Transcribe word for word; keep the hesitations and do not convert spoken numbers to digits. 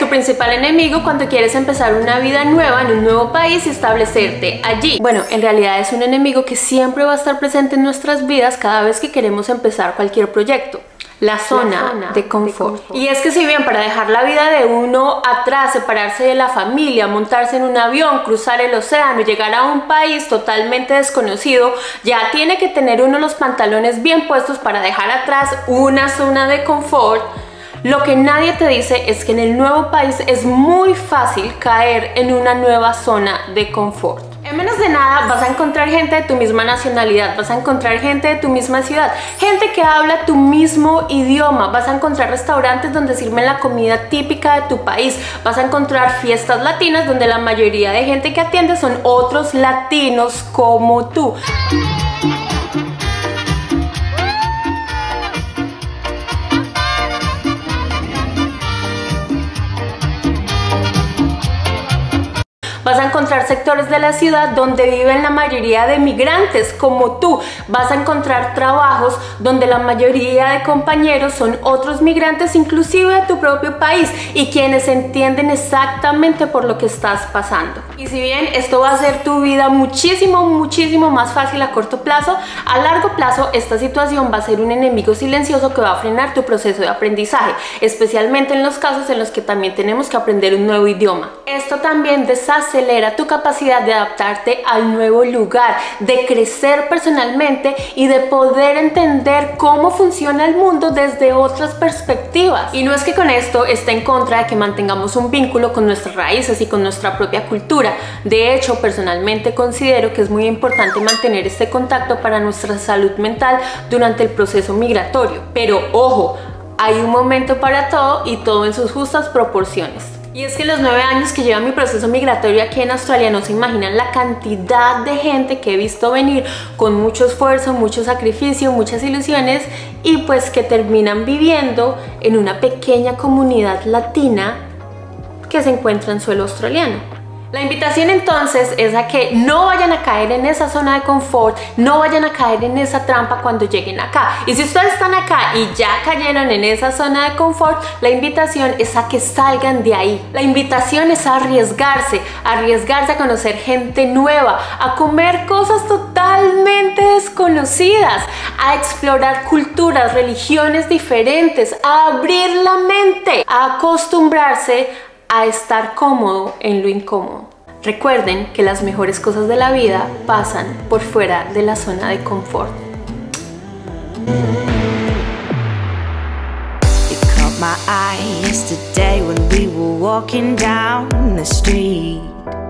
tu principal enemigo cuando quieres empezar una vida nueva en un nuevo país y establecerte allí? Bueno, en realidad es un enemigo que siempre va a estar presente en nuestras vidas cada vez que queremos empezar cualquier proyecto. La zona, la zona de, confort. de confort. Y es que si bien para dejar la vida de uno atrás, separarse de la familia, montarse en un avión, cruzar el océano y llegar a un país totalmente desconocido, ya tiene que tener uno los pantalones bien puestos para dejar atrás una zona de confort, lo que nadie te dice es que en el nuevo país es muy fácil caer en una nueva zona de confort. En menos de nada vas a encontrar gente de tu misma nacionalidad, vas a encontrar gente de tu misma ciudad, gente que habla tu mismo idioma, vas a encontrar restaurantes donde sirven la comida típica de tu país, vas a encontrar fiestas latinas donde la mayoría de gente que atiende son otros latinos como tú. Vas a encontrar sectores de la ciudad donde viven la mayoría de migrantes como tú. Vas a encontrar trabajos donde la mayoría de compañeros son otros migrantes, inclusive de tu propio país, y quienes entienden exactamente por lo que estás pasando. Y si bien esto va a hacer tu vida muchísimo, muchísimo más fácil a corto plazo, a largo plazo esta situación va a ser un enemigo silencioso que va a frenar tu proceso de aprendizaje, especialmente en los casos en los que también tenemos que aprender un nuevo idioma. Esto también deshace acelera tu capacidad de adaptarte al nuevo lugar, de crecer personalmente y de poder entender cómo funciona el mundo desde otras perspectivas. Y no es que con esto esté en contra de que mantengamos un vínculo con nuestras raíces y con nuestra propia cultura. De hecho, personalmente considero que es muy importante mantener este contacto para nuestra salud mental durante el proceso migratorio. Pero ojo, hay un momento para todo y todo en sus justas proporciones. Y es que en los nueve años que lleva mi proceso migratorio aquí en Australia no se imaginan la cantidad de gente que he visto venir con mucho esfuerzo, mucho sacrificio, muchas ilusiones y pues que terminan viviendo en una pequeña comunidad latina que se encuentra en suelo australiano. La invitación entonces es a que no vayan a caer en esa zona de confort, no vayan a caer en esa trampa cuando lleguen acá. Y si ustedes están acá y ya cayeron en esa zona de confort, la invitación es a que salgan de ahí. La invitación es a arriesgarse, a arriesgarse a conocer gente nueva, a comer cosas totalmente desconocidas, a explorar culturas, religiones diferentes, a abrir la mente, a acostumbrarse a estar cómodo en lo incómodo. Recuerden que las mejores cosas de la vida pasan por fuera de la zona de confort. You caught my eye yesterday when we were walking down the street.